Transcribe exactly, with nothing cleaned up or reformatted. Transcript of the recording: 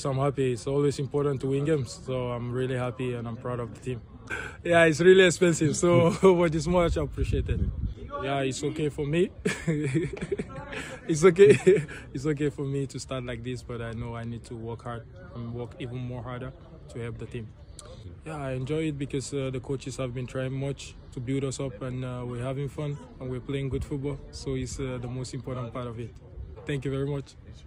course, I'm happy. It's always important to win games, so I'm really happy and I'm proud of the team. Yeah, it's really expensive, so but it's much appreciated. Yeah, it's okay for me. It's okay. It's okay for me to start like this, but I know I need to work hard and work even more harder to help the team. Yeah, I enjoy it because uh, the coaches have been trying much to build us up, and uh, we're having fun and we're playing good football. So it's uh, the most important part of it. Thank you very much.